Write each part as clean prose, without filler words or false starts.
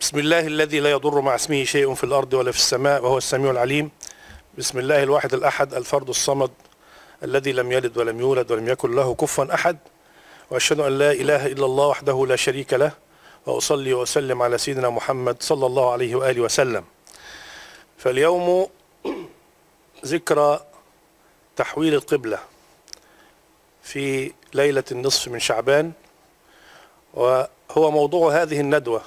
بسم الله الذي لا يضر مع اسمه شيء في الأرض ولا في السماء وهو السميع العليم. بسم الله الواحد الأحد الفرد الصمد الذي لم يلد ولم يولد ولم يكن له كفوا أحد، وأشهد أن لا إله إلا الله وحده لا شريك له، وأصلي وأسلم على سيدنا محمد صلى الله عليه وآله وسلم. فاليوم ذكرى تحويل القبلة في ليلة النصف من شعبان، وهو موضوع هذه الندوة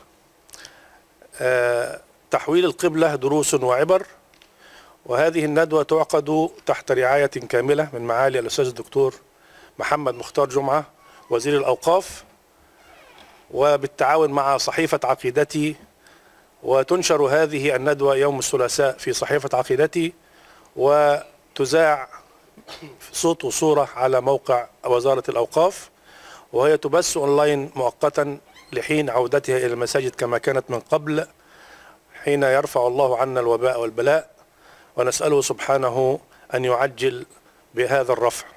تحويل القبلة دروس وعبر. وهذه الندوة تعقد تحت رعاية كاملة من معالي الأستاذ الدكتور محمد مختار جمعة وزير الأوقاف، وبالتعاون مع صحيفة عقيدتي. وتنشر هذه الندوة يوم الثلاثاء في صحيفة عقيدتي، وتذاع صوت وصورة على موقع وزارة الأوقاف، وهي تبث أونلاين مؤقتا لحين عودتها إلى المساجد كما كانت من قبل، حين يرفع الله عنا الوباء والبلاء، ونسأله سبحانه أن يعجل بهذا الرفع.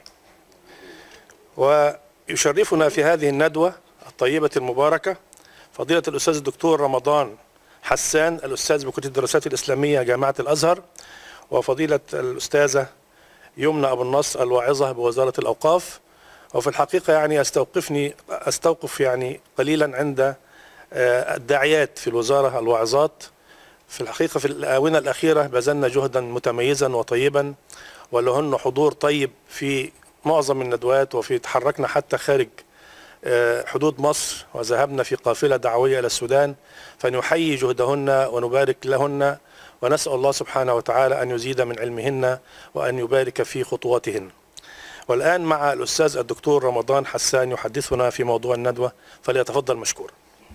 ويشرفنا في هذه الندوة الطيبة المباركة فضيلة الأستاذ الدكتور رمضان حسان، الأستاذ بكلية الدراسات الإسلامية جامعة الأزهر، وفضيلة الأستاذة يمنى أبو النصر الواعظة بوزارة الأوقاف. وفي الحقيقة يعني أستوقف قليلا عند الداعيات في الوزارة الواعظات. في الحقيقة في الآونة الأخيرة بذلنا جهدا متميزا وطيبا، ولهن حضور طيب في معظم الندوات، وفي تحركنا حتى خارج حدود مصر، وذهبنا في قافلة دعوية إلى السودان، فنحيي جهدهن ونبارك لهن، ونسأل الله سبحانه وتعالى أن يزيد من علمهن وأن يبارك في خطواتهن. والآن مع الأستاذ الدكتور رمضان حسان يحدثنا في موضوع الندوة، فليتفضل مشكور.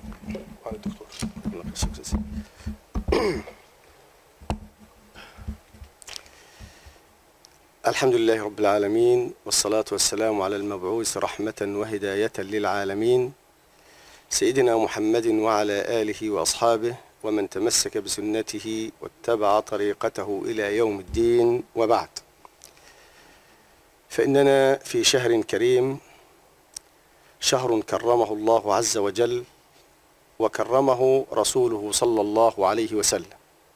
الحمد لله رب العالمين، والصلاة والسلام على المبعوث رحمة وهداية للعالمين سيدنا محمد وعلى آله وأصحابه ومن تمسك بسنته واتبع طريقته إلى يوم الدين، وبعد. فإننا في شهر كريم، شهر كرمه الله عز وجل وكرمه رسوله صلى الله عليه وسلم.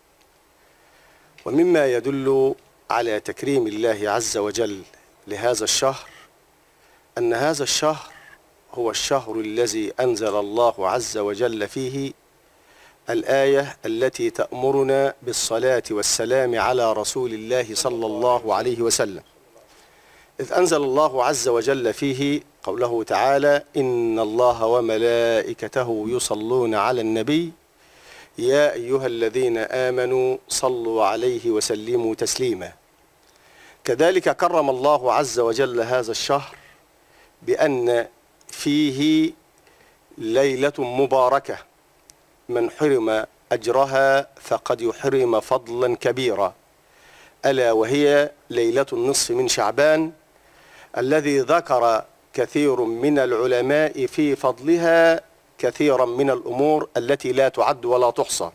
ومما يدل على تكريم الله عز وجل لهذا الشهر أن هذا الشهر هو الشهر الذي أنزل الله عز وجل فيه الآية التي تأمرنا بالصلاة والسلام على رسول الله صلى الله عليه وسلم، إذ أنزل الله عز وجل فيه قوله تعالى: إن الله وملائكته يصلون على النبي يا أيها الذين آمنوا صلوا عليه وسلموا تسليما. كذلك كرم الله عز وجل هذا الشهر بأن فيه ليلة مباركة، من حرم أجرها فقد يحرم فضلا كبيرا، ألا وهي ليلة النصف من شعبان، الذي ذكر كثير من العلماء في فضلها كثيرا من الأمور التي لا تعد ولا تحصى،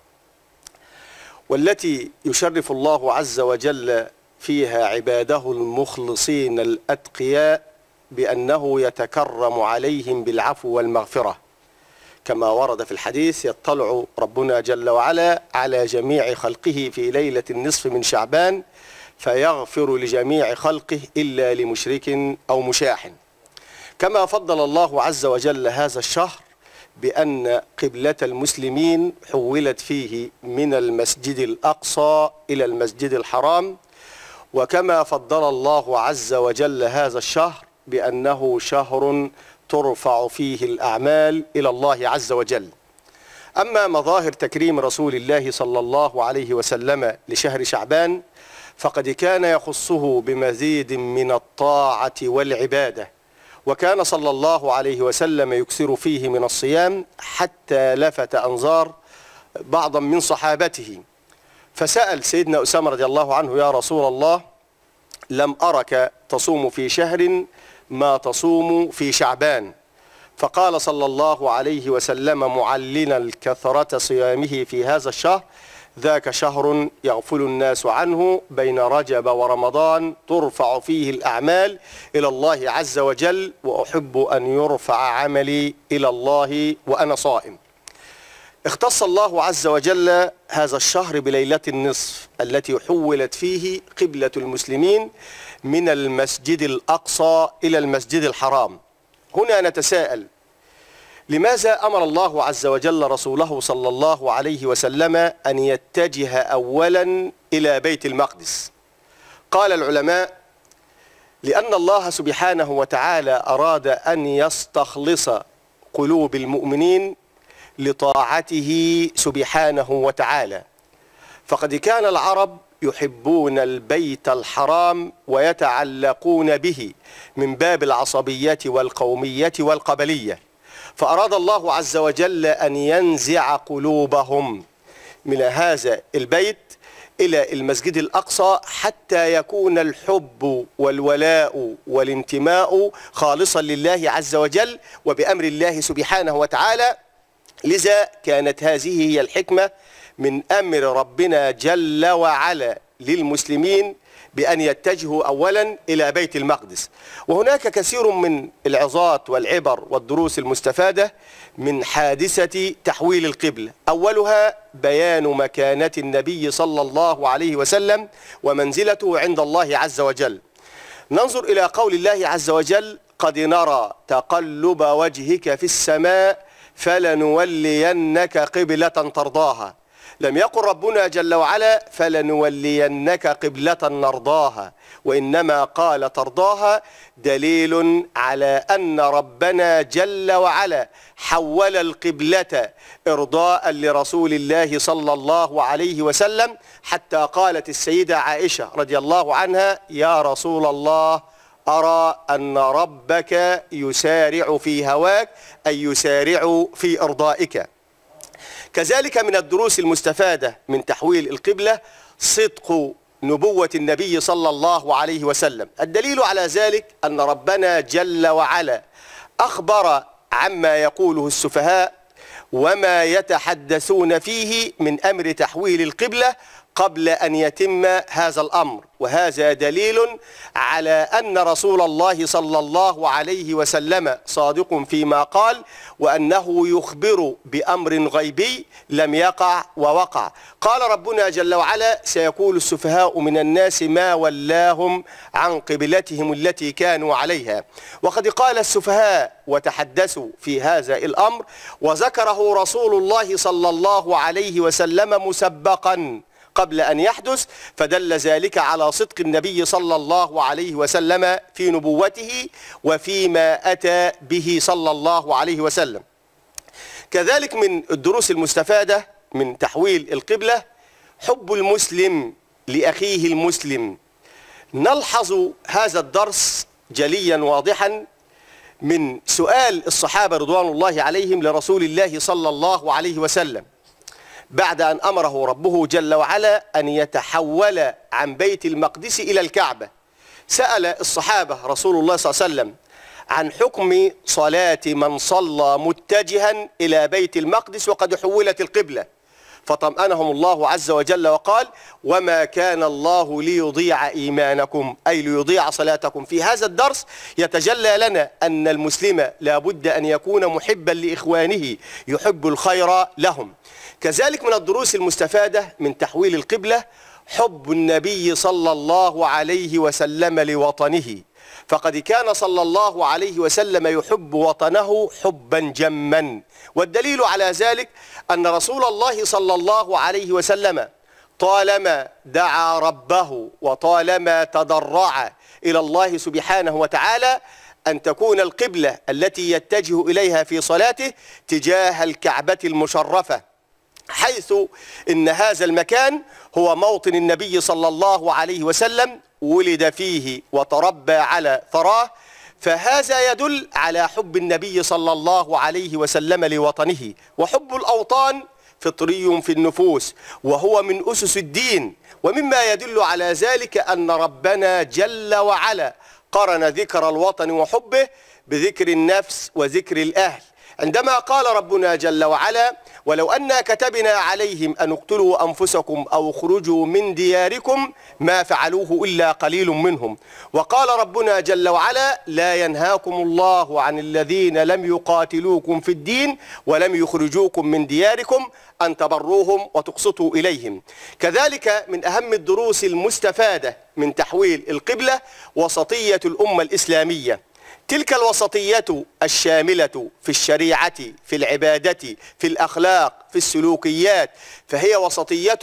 والتي يشرف الله عز وجل فيها عباده المخلصين الأتقياء بأنه يتكرم عليهم بالعفو والمغفرة، كما ورد في الحديث: يطلع ربنا جل وعلا على جميع خلقه في ليلة النصف من شعبان فيغفر لجميع خلقه إلا لمشرك أو مشاح. كما فضل الله عز وجل هذا الشهر بأن قبلة المسلمين حولت فيه من المسجد الأقصى إلى المسجد الحرام، وكما فضل الله عز وجل هذا الشهر بأنه شهر ترفع فيه الأعمال إلى الله عز وجل. أما مظاهر تكريم رسول الله صلى الله عليه وسلم لشهر شعبان فقد كان يخصه بمزيد من الطاعة والعبادة، وكان صلى الله عليه وسلم يكثر فيه من الصيام حتى لفت أنظار بعضا من صحابته، فسأل سيدنا أسامة رضي الله عنه: يا رسول الله، لم أرك تصوم في شهر ما تصوم في شعبان. فقال صلى الله عليه وسلم معلنا الكثرة صيامه في هذا الشهر: ذاك شهر يغفل الناس عنه بين رجب ورمضان ترفع فيه الأعمال إلى الله عز وجل، وأحب أن يرفع عملي إلى الله وأنا صائم. اختص الله عز وجل هذا الشهر بليلة النصف التي حولت فيه قبلة المسلمين من المسجد الأقصى إلى المسجد الحرام. هنا نتساءل: لماذا أمر الله عز وجل رسوله صلى الله عليه وسلم أن يتجه أولا إلى بيت المقدس؟ قال العلماء: لأن الله سبحانه وتعالى أراد أن يستخلص قلوب المؤمنين لطاعته سبحانه وتعالى، فقد كان العرب يحبون البيت الحرام ويتعلقون به من باب العصبية والقومية والقبلية، فأراد الله عز وجل أن ينزع قلوبهم من هذا البيت إلى المسجد الأقصى حتى يكون الحب والولاء والانتماء خالصا لله عز وجل وبأمر الله سبحانه وتعالى. لذا كانت هذه هي الحكمة من أمر ربنا جل وعلا للمسلمين بأن يتجهوا أولا إلى بيت المقدس. وهناك كثير من العظات والعبر والدروس المستفادة من حادثة تحويل القبلة. أولها بيان مكانة النبي صلى الله عليه وسلم ومنزلته عند الله عز وجل. ننظر إلى قول الله عز وجل: قد نرى تقلب وجهك في السماء فلنولينك قبلة ترضاها. لم يقل ربنا جل وعلا فلنولينك قبلة نرضاها، وإنما قال ترضاها، دليل على أن ربنا جل وعلا حول القبلة إرضاء لرسول الله صلى الله عليه وسلم، حتى قالت السيدة عائشة رضي الله عنها: يا رسول الله، أرى أن ربك يسارع في هواك، أي يسارع في إرضائك. كذلك من الدروس المستفادة من تحويل القبلة صدق نبوة النبي صلى الله عليه وسلم. الدليل على ذلك أن ربنا جل وعلا أخبر عما يقوله السفهاء وما يتحدثون فيه من أمر تحويل القبلة قبل أن يتم هذا الأمر، وهذا دليل على أن رسول الله صلى الله عليه وسلم صادق فيما قال، وأنه يخبر بأمر غيبي لم يقع ووقع. قال ربنا جل وعلا: سيقول السفهاء من الناس ما ولاهم عن قبلتهم التي كانوا عليها. وقد قال السفهاء وتحدثوا في هذا الأمر، وذكره رسول الله صلى الله عليه وسلم مسبقا قبل أن يحدث، فدل ذلك على صدق النبي صلى الله عليه وسلم في نبوته وفيما أتى به صلى الله عليه وسلم. كذلك من الدروس المستفادة من تحويل القبلة حب المسلم لأخيه المسلم. نلحظ هذا الدرس جليا واضحا من سؤال الصحابة رضوان الله عليهم لرسول الله صلى الله عليه وسلم بعد أن أمره ربه جل وعلا أن يتحول عن بيت المقدس إلى الكعبة. سأل الصحابة رسول الله صلى الله عليه وسلم عن حكم صلاة من صلى متجها إلى بيت المقدس وقد حولت القبلة، فطمأنهم الله عز وجل وقال: وما كان الله ليضيع إيمانكم، أي ليضيع صلاتكم. في هذا الدرس يتجلى لنا أن المسلم لا بد أن يكون محبا لإخوانه، يحب الخير لهم. كذلك من الدروس المستفادة من تحويل القبلة حب النبي صلى الله عليه وسلم لوطنه، فقد كان صلى الله عليه وسلم يحب وطنه حبا جما. والدليل على ذلك أن رسول الله صلى الله عليه وسلم طالما دعا ربه وطالما تضرع إلى الله سبحانه وتعالى أن تكون القبلة التي يتجه إليها في صلاته تجاه الكعبة المشرفة، حيث إن هذا المكان هو موطن النبي صلى الله عليه وسلم، ولد فيه وتربى على ثراه، فهذا يدل على حب النبي صلى الله عليه وسلم لوطنه. وحب الأوطان فطري في النفوس وهو من أسس الدين، ومما يدل على ذلك أن ربنا جل وعلا قرن ذكر الوطن وحبه بذكر النفس وذكر الأهل، عندما قال ربنا جل وعلا: ولو أنا كتبنا عليهم أن اقتلوا أنفسكم أو اخرجوا من دياركم ما فعلوه إلا قليل منهم. وقال ربنا جل وعلا: لا ينهاكم الله عن الذين لم يقاتلوكم في الدين ولم يخرجوكم من دياركم أن تبروهم وتقسطوا إليهم. كذلك من أهم الدروس المستفادة من تحويل القبلة وسطية الأمة الإسلامية. تلك الوسطية الشاملة في الشريعة، في العبادة، في الأخلاق، في السلوكيات، فهي وسطية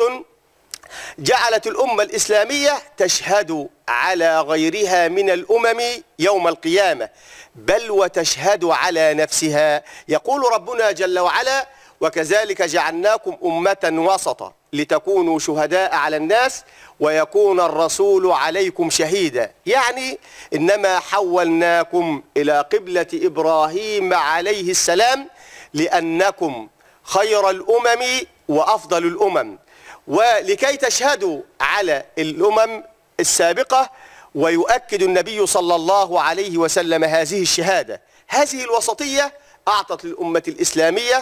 جعلت الأمة الإسلامية تشهد على غيرها من الأمم يوم القيامة، بل وتشهد على نفسها. يقول ربنا جل وعلا: وكذلك جعلناكم أمة وسطا لتكونوا شهداء على الناس ويكون الرسول عليكم شهيدا. يعني إنما حولناكم إلى قبلة إبراهيم عليه السلام لأنكم خير الأمم وأفضل الأمم، ولكي تشهدوا على الأمم السابقة. ويؤكد النبي صلى الله عليه وسلم هذه الشهادة. هذه الوسطية أعطت للأمة الإسلامية،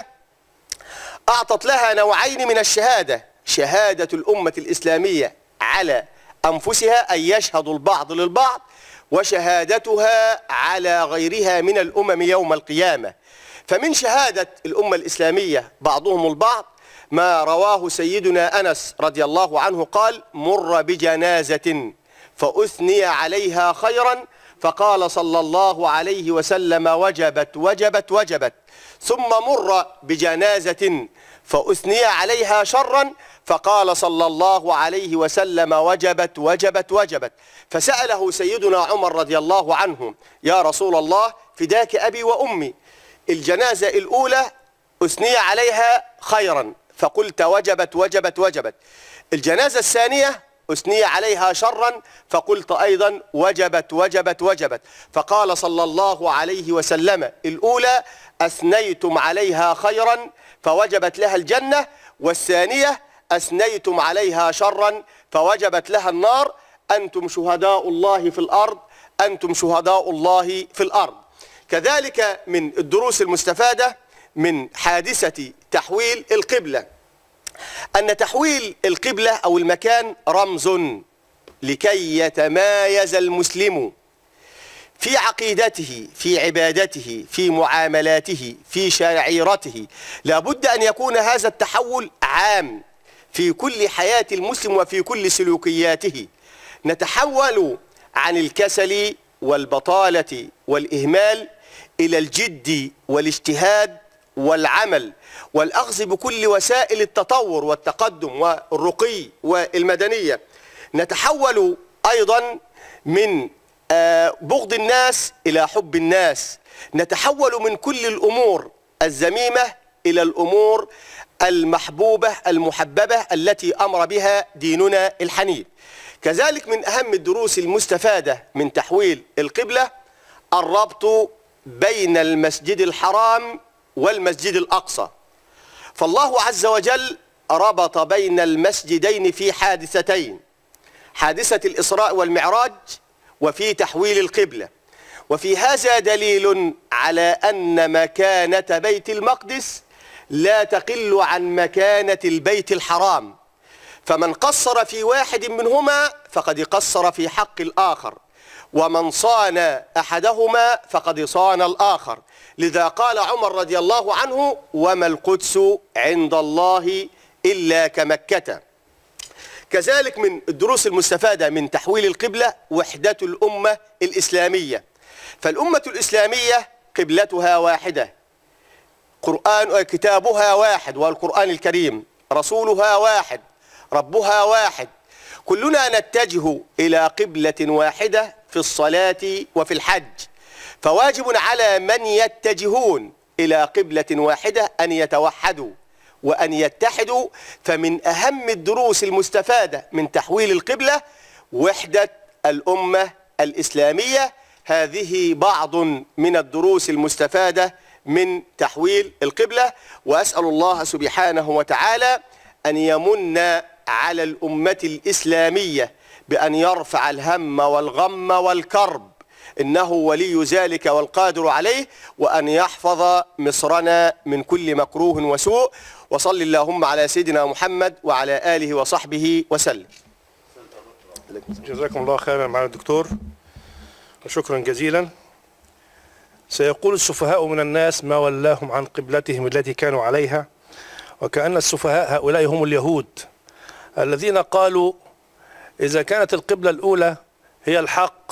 أعطت لها نوعين من الشهادة: شهادة الأمة الإسلامية على أنفسها أن يشهد البعض للبعض، وشهادتها على غيرها من الأمم يوم القيامة. فمن شهادة الأمة الإسلامية بعضهم البعض ما رواه سيدنا أنس رضي الله عنه قال: مر بجنازة فأثني عليها خيرا فقال صلى الله عليه وسلم: وجبت وجبت وجبت. ثم مر بجنازة فأثني عليها شرا فقال صلى الله عليه وسلم: وجبت وجبت وجبت. فسأله سيدنا عمر رضي الله عنه: يا رسول الله، فداك أبي وأمي، الجنازة الأولى أثني عليها خيرا فقلت وجبت وجبت وجبت، الجنازة الثانية أثني عليها شرا فقلت أيضا وجبت وجبت وجبت. فقال صلى الله عليه وسلم: الأولى أثنيتم عليها خيرا فوجبت لها الجنة، والثانية أثنيتم عليها شرا فوجبت لها النار. أنتم شهداء الله في الأرض، أنتم شهداء الله في الأرض. كذلك من الدروس المستفادة من حادثة تحويل القبلة أن تحويل القبلة أو المكان رمز لكي يتمايز المسلم في عقيدته، في عبادته، في معاملاته، في شعيرته. لابد أن يكون هذا التحول عام في كل حياة المسلم وفي كل سلوكياته. نتحول عن الكسل والبطالة والإهمال إلى الجد والاجتهاد والعمل والأخذ بكل وسائل التطور والتقدم والرقي والمدنية. نتحول أيضا من بغض الناس إلى حب الناس. نتحول من كل الأمور الذميمة إلى الأمور المحبوبة المحببة التي أمر بها ديننا الحنيف. كذلك من أهم الدروس المستفادة من تحويل القبلة الربط بين المسجد الحرام والمسجد الأقصى. فالله عز وجل ربط بين المسجدين في حادثتين: حادثة الإسراء والمعراج وفي تحويل القبلة. وفي هذا دليل على أن مكانة بيت المقدس لا تقل عن مكانة البيت الحرام، فمن قصر في واحد منهما فقد قصر في حق الآخر، ومن صان أحدهما فقد صان الآخر. لذا قال عمر رضي الله عنه: وما القدس عند الله إلا كمكة. كذلك من الدروس المستفادة من تحويل القبلة وحدة الأمة الإسلامية. فالأمة الإسلامية قبلتها واحدة، كتابها واحد والقرآن الكريم، رسولها واحد، ربها واحد. كلنا نتجه إلى قبلة واحدة في الصلاة وفي الحج، فواجب على من يتجهون إلى قبلة واحدة أن يتوحدوا وأن يتحدوا. فمن أهم الدروس المستفادة من تحويل القبلة وحدة الأمة الإسلامية. هذه بعض من الدروس المستفادة من تحويل القبلة، وأسأل الله سبحانه وتعالى أن يمن على الأمة الإسلامية بأن يرفع الهم والغم والكرب إنه ولي ذلك والقادر عليه، وأن يحفظ مصرنا من كل مكروه وسوء. وصل اللهم على سيدنا محمد وعلى آله وصحبه وسلم. جزاكم الله خيرا معالي الدكتور وشكرا جزيلا. سيقول السفهاء من الناس ما ولاهم عن قبلتهم التي كانوا عليها، وكأن السفهاء هؤلاء هم اليهود الذين قالوا إذا كانت القبلة الأولى هي الحق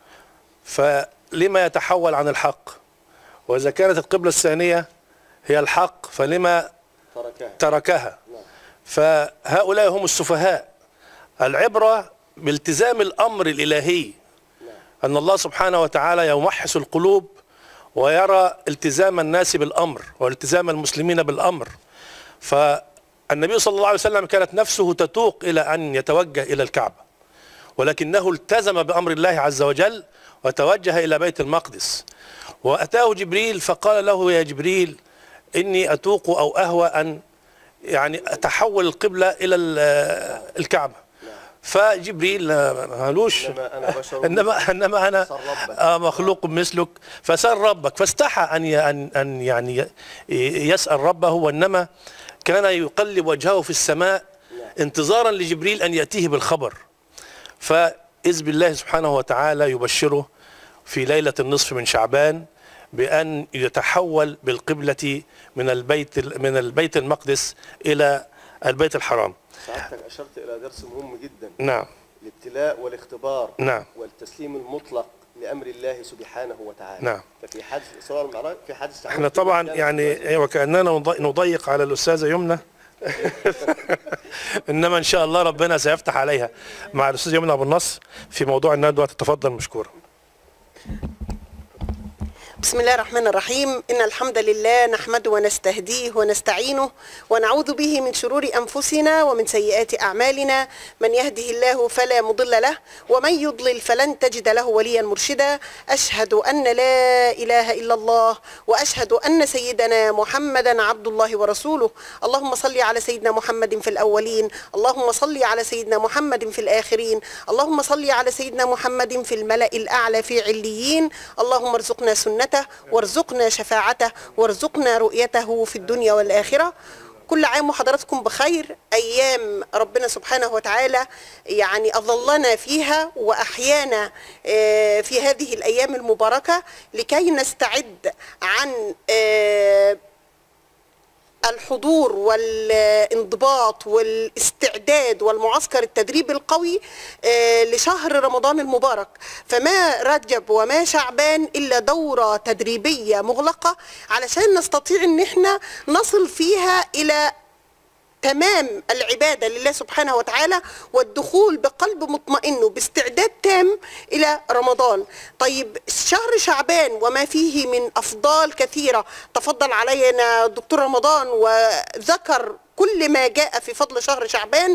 فلما يتحول عن الحق، وإذا كانت القبلة الثانية هي الحق فلما تركها. فهؤلاء هم السفهاء. العبرة بالتزام الأمر الإلهي، أن الله سبحانه وتعالى يمحص القلوب ويرى التزام الناس بالأمر والتزام المسلمين بالأمر. فالنبي صلى الله عليه وسلم كانت نفسه تتوق إلى أن يتوجه إلى الكعبة، ولكنه التزم بأمر الله عز وجل وتوجه إلى بيت المقدس. وأتاه جبريل فقال له يا جبريل إني أتوق أو أهوى أن يعني أتحول القبلة إلى الكعبة. فجبريل مالوش إنما أنا مخلوق مثلك، فسأل ربك، فاستحى أن يعني يسأل ربه، وإنما كان يقلب وجهه في السماء انتظارا لجبريل أن يأتيه بالخبر. فإذ بالله سبحانه وتعالى يبشره في ليلة النصف من شعبان بأن يتحول بالقبلة من البيت المقدس إلى البيت الحرام. سعادتك أشرت إلى درس مهم جدا. نعم. الابتلاء والاختبار. نعم. والتسليم المطلق لأمر الله سبحانه وتعالى. نعم. ففي حادث الإسراء والمعراج في حادث احنا طبعا يعني وكأننا نضيق على الأستاذة يمنى إنما إن شاء الله ربنا سيفتح عليها مع الأستاذ يمنى أبو النصر في موضوع الندوة. تتفضل مشكورة. بسم الله الرحمن الرحيم. إن الحمد لله نحمده ونستهديه ونستعينه ونعوذ به من شرور أنفسنا ومن سيئات أعمالنا. من يهده الله فلا مضل له ومن يضلل فلن تجد له وليا مرشدا. أشهد أن لا إله إلا الله وأشهد أن سيدنا محمدا عبد الله ورسوله. اللهم صل على سيدنا محمد في الأولين، اللهم صل على سيدنا محمد في الآخرين، اللهم صل على سيدنا محمد في الملأ الأعلى في عليين. اللهم ارزقنا سنته وارزقنا شفاعته وارزقنا رؤيته في الدنيا والآخرة. كل عام وحضراتكم بخير. أيام ربنا سبحانه وتعالى يعني أظلنا فيها وأحيانا في هذه الأيام المباركة لكي نستعد عن الحضور والانضباط والاستعداد والمعسكر التدريبي القوي لشهر رمضان المبارك. فما رجب وما شعبان إلا دورة تدريبية مغلقة علشان نستطيع ان احنا نصل فيها إلى تمام العبادة لله سبحانه وتعالى والدخول بقلب مطمئن باستعداد تام إلى رمضان. طيب شهر شعبان وما فيه من أفضال كثيرة تفضل علينا دكتور رمضان وذكر كل ما جاء في فضل شهر شعبان،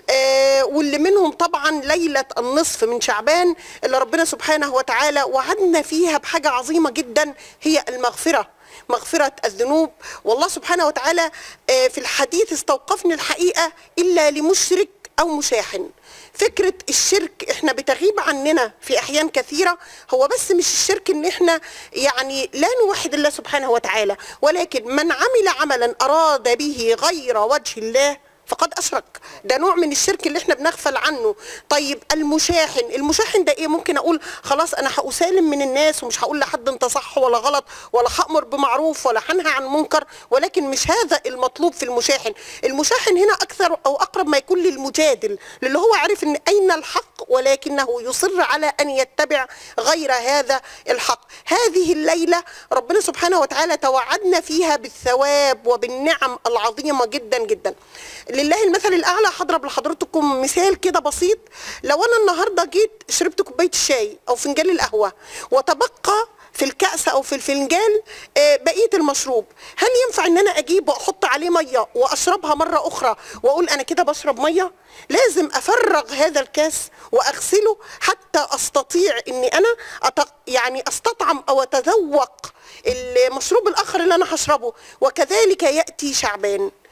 واللي منهم طبعا ليلة النصف من شعبان اللي ربنا سبحانه وتعالى وعدنا فيها بحاجة عظيمة جدا هي المغفرة، مغفرة الذنوب. والله سبحانه وتعالى في الحديث استوقفني الحقيقة إلا لمشرك أو مشاحن. فكرة الشرك احنا بتغيب عننا في أحيان كثيرة. هو بس مش الشرك ان احنا يعني لا نوحد الله سبحانه وتعالى، ولكن من عمل عملا أراد به غير وجه الله فقد أشرك. ده نوع من الشرك اللي احنا بنغفل عنه. طيب المشاحن ده ايه؟ ممكن اقول خلاص انا هأسالم من الناس ومش هقول لحد انت صح ولا غلط ولا هأمر بمعروف ولا هنهى عن منكر، ولكن مش هذا المطلوب في المشاحن. المشاحن هنا اكثر او اقرب ما يكون للمجادل، اللي هو عارف ان اين الحق ولكنه يصر على ان يتبع غير هذا الحق. هذه الليلة ربنا سبحانه وتعالى توعدنا فيها بالثواب وبالنعم العظيمة جدا جدا. لله المثل الأعلى. هضرب لحضرتكم مثال كده بسيط. لو أنا النهاردة جيت شربت كوباية الشاي أو فنجان القهوة وتبقى في الكأس أو في الفنجان بقية المشروب، هل ينفع إن أنا أجيب وأحط عليه مية وأشربها مرة أخرى وأقول أنا كده بشرب مية؟ لازم أفرغ هذا الكاس وأغسله حتى أستطيع إني أنا يعني أستطعم أو أتذوق المشروب الآخر اللي أنا هشربه. وكذلك يأتي شعبان.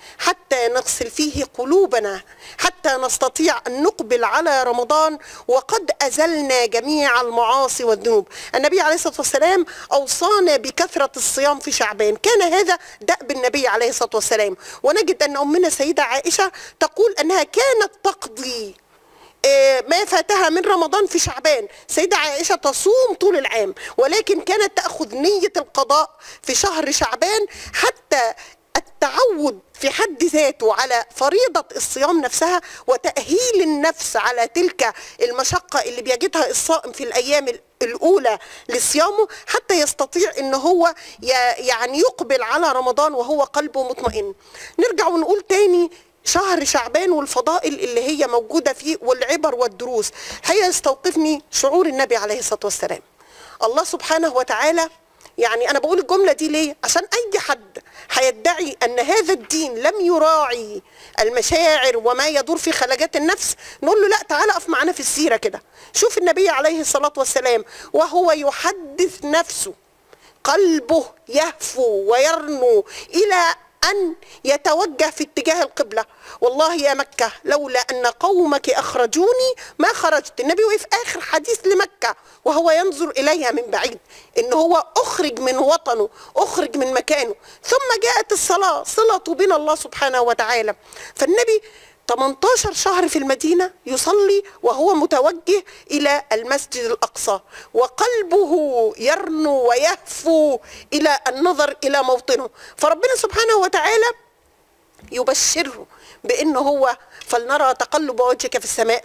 حتى نغسل فيه قلوبنا، حتى نستطيع أن نقبل على رمضان وقد أزلنا جميع المعاصي والذنوب. النبي عليه الصلاة والسلام أوصانا بكثرة الصيام في شعبان، كان هذا دأب النبي عليه الصلاة والسلام. ونجد أن أمنا سيدة عائشة تقول أنها كانت تقضي ما فاتها من رمضان في شعبان. سيدة عائشة تصوم طول العام، ولكن كانت تأخذ نية القضاء في شهر شعبان حتى التعود في حد ذاته على فريضة الصيام نفسها، وتأهيل النفس على تلك المشقة اللي بيجدها الصائم في الأيام الأولى لصيامه، حتى يستطيع ان هو يعني يقبل على رمضان وهو قلبه مطمئن. نرجع ونقول تاني شهر شعبان والفضائل اللي هي موجودة فيه والعبر والدروس. هي يستوقفني شعور النبي عليه الصلاة والسلام. الله سبحانه وتعالى، يعني أنا بقول الجملة دي ليه؟ عشان أي حد هيدعي أن هذا الدين لم يراعي المشاعر وما يدور في خلاجات النفس، نقول له لا، تعالى أقف معانا في السيرة كده. شوف النبي عليه الصلاة والسلام وهو يحدث نفسه قلبه يهفو ويرنو إلى أن يتوجه في اتجاه القبلة. والله يا مكة لولا أن قومك أخرجوني ما خرجت. النبي وقف آخر حديث لمكة وهو ينظر إليها من بعيد، إن هو أخرج من وطنه، أخرج من مكانه. ثم جاءت الصلاة، صلته بنا الله سبحانه وتعالى. فالنبي 18 شهر في المدينة يصلي وهو متوجه إلى المسجد الأقصى، وقلبه يرنو ويهفو إلى النظر إلى موطنه. فربنا سبحانه وتعالى يبشره بأنه هو فلنرى تقلب وجهك في السماء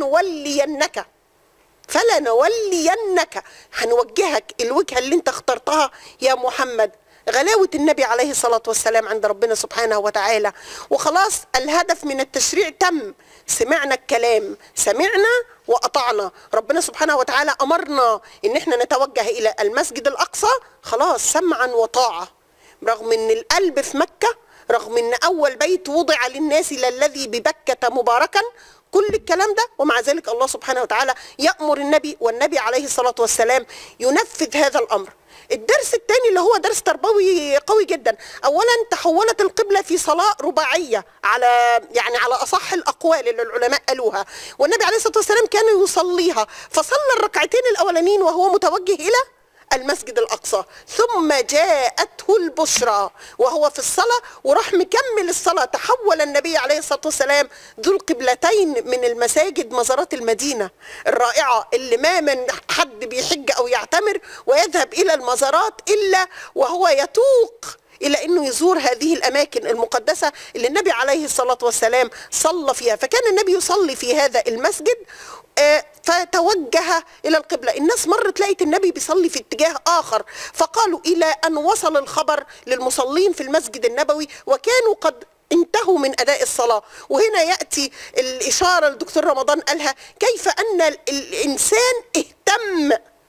فلنولينك، هنوجهك الوجهة اللي انت اخترتها يا محمد. غلاوة النبي عليه الصلاة والسلام عند ربنا سبحانه وتعالى. وخلاص الهدف من التشريع تم، سمعنا الكلام، سمعنا وأطعنا. ربنا سبحانه وتعالى أمرنا إن احنا نتوجه إلى المسجد الأقصى، خلاص سمعا وطاعة. رغم إن القلب في مكة، رغم إن أول بيت وضع للناس للذي ببكة مباركا، كل الكلام ده، ومع ذلك الله سبحانه وتعالى يأمر النبي، والنبي عليه الصلاة والسلام ينفذ هذا الأمر. الدرس الثاني اللي هو درس تربوي قوي جدا. اولا تحولت القبلة في صلاة رباعية على اصح الاقوال اللي العلماء قالوها، والنبي عليه الصلاة والسلام كان يصليها. فصلى الركعتين الاولانيين وهو متوجه الى المسجد الأقصى، ثم جاءته البشرى وهو في الصلاة وراح مكمل الصلاة. تحول النبي عليه الصلاة والسلام ذو القبلتين من المساجد مزارات المدينة الرائعة اللي ما من حد بيحج أو يعتمر ويذهب إلى المزارات إلا وهو يتوق إلى أنه يزور هذه الأماكن المقدسة اللي النبي عليه الصلاة والسلام صلى فيها. فكان النبي يصلي في هذا المسجد فتوجه إلى القبلة. الناس مرت لقيت النبي بيصلي في اتجاه آخر، فقالوا إلى أن وصل الخبر للمصلين في المسجد النبوي وكانوا قد انتهوا من أداء الصلاة. وهنا يأتي الإشارة الدكتور رمضان قالها، كيف أن الإنسان اهتم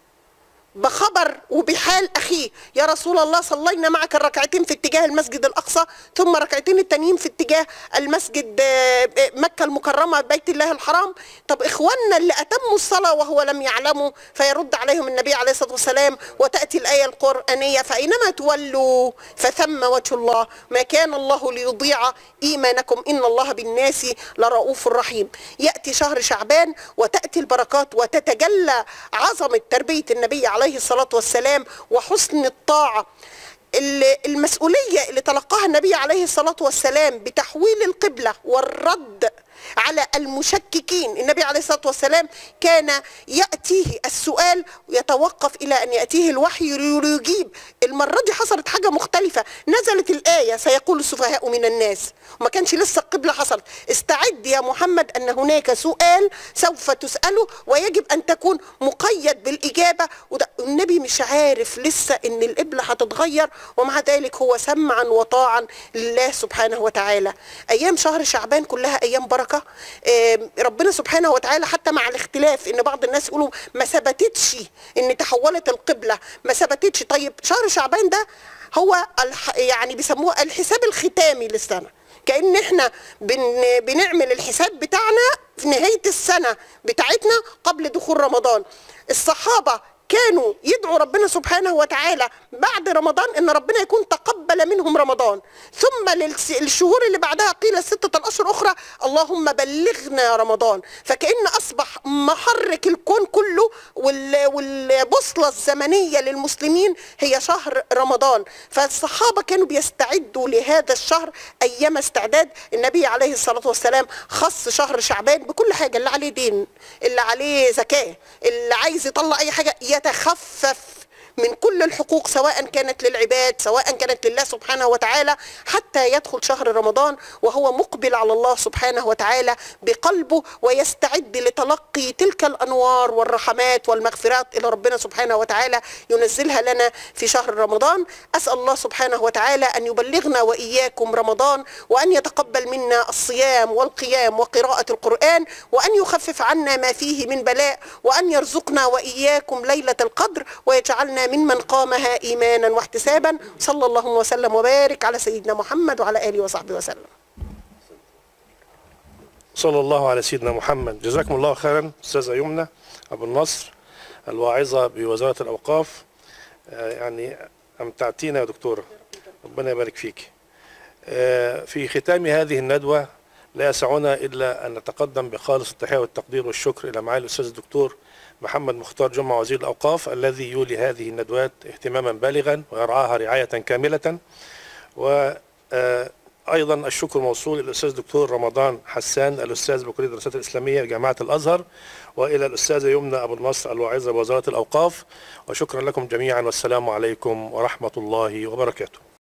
بخبر وبحال أخيه. يا رسول الله صلينا معك الركعتين في اتجاه المسجد الأقصى، ثم ركعتين التانيين في اتجاه المسجد مكة المكرمة بيت الله الحرام. طب إخواننا اللي أتموا الصلاة وهو لم يعلموا، فيرد عليهم النبي عليه الصلاة والسلام وتأتي الآية القرآنية، فأينما تولوا فثم وجه الله، ما كان الله ليضيع إيمانكم إن الله بالناس لرؤوف رحيم. يأتي شهر شعبان وتأتي البركات وتتجلى عظمة تربية النبي عليه الصلاة والسلام وحسن الطاعة. المسؤولية اللي تلقاها النبي عليه الصلاة والسلام بتحويل القبلة والرد على المشككين. النبي عليه الصلاة والسلام كان يأتيه السؤال ويتوقف إلى أن يأتيه الوحي ليجيب. المرة دي حصلت حاجة مختلفة، نزلت الآية سيقول السفهاء من الناس، وما كانش لسه القبلة حصلت. استعد يا محمد أن هناك سؤال سوف تسأله ويجب أن تكون مقيد بالإجابة. النبي مش عارف لسه أن القبلة هتتغير، ومع ذلك هو سمعا وطاعا لله سبحانه وتعالى. أيام شهر شعبان كلها أيام بركة. ربنا سبحانه وتعالى حتى مع الاختلاف ان بعض الناس يقولوا ما ثبتتش ان تحولت القبلة، ما ثبتتش. طيب شهر شعبان ده هو يعني بيسموه الحساب الختامي للسنة، كأن احنا بنعمل الحساب بتاعنا في نهاية السنة بتاعتنا قبل دخول رمضان. الصحابة كانوا يدعوا ربنا سبحانه وتعالى بعد رمضان ان ربنا يكون تقبل منهم رمضان، ثم للشهور اللي بعدها قيل 6 أشهر اخرى اللهم بلغنا رمضان. فكأن اصبح محرك الكون كله والبوصله الزمنيه للمسلمين هي شهر رمضان. فالصحابه كانوا بيستعدوا لهذا الشهر ايام استعداد. النبي عليه الصلاه والسلام خص شهر شعبان بكل حاجه، اللي عليه دين، اللي عليه زكاه، اللي عايز يطلع اي حاجه يتخفف من كل الحقوق سواء كانت للعباد سواء كانت لله سبحانه وتعالى، حتى يدخل شهر رمضان وهو مقبل على الله سبحانه وتعالى بقلبه ويستعد لتلقي تلك الأنوار والرحمات والمغفرات إلى ربنا سبحانه وتعالى ينزلها لنا في شهر رمضان. أسأل الله سبحانه وتعالى أن يبلغنا وإياكم رمضان، وأن يتقبل منا الصيام والقيام وقراءة القرآن، وأن يخفف عنا ما فيه من بلاء، وأن يرزقنا وإياكم ليلة القدر ويجعلنا ممن قامها إيمانا واحتسابا. صلى الله وسلم وبارك على سيدنا محمد وعلى آله وصحبه وسلم. صلى الله على سيدنا محمد. جزاكم الله خيرا أستاذة يمنى أبو النصر الواعظة بوزارة الأوقاف، يعني أمتعتينا يا دكتورة، ربنا يبارك فيك. في ختام هذه الندوة لا يسعنا إلا أن نتقدم بخالص التحية والتقدير والشكر إلى معالي الأستاذ الدكتور محمد مختار جمعة وزير الأوقاف، الذي يولي هذه الندوات اهتماما بالغا ويرعاها رعاية كاملة. وأيضا الشكر موصول إلى الأستاذ الدكتور رمضان حسان الأستاذ بكلية الدراسات الإسلامية جامعة الأزهر، وإلى الأستاذة يمنى أبو النصر الواعظة بوزارة الأوقاف. وشكرا لكم جميعا، والسلام عليكم ورحمة الله وبركاته.